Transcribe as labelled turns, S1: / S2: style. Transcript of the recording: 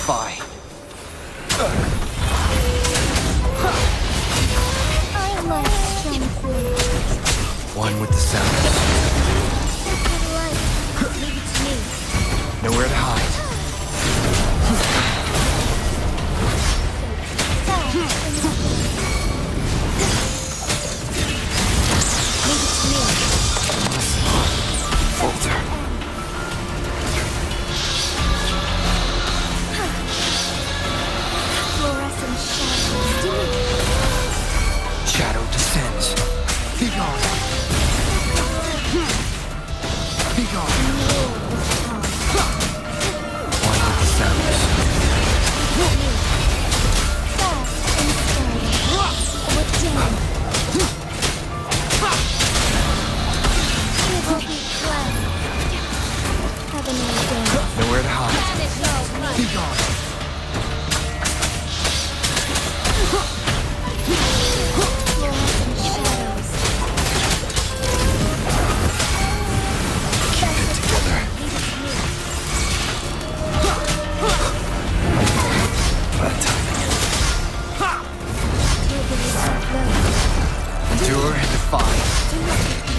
S1: defy.
S2: I like strength.
S1: One with the sound.
S2: Leave it to me.
S1: Nowhere to hide.
S2: Leave it to me.
S1: Falter.
S2: Fluorescent shadows.
S1: Shadow descends. Be gone. Be gone. One with the sounds. Nowhere to hide. Be gone. Keep it together. Bad timing. Endure and defy.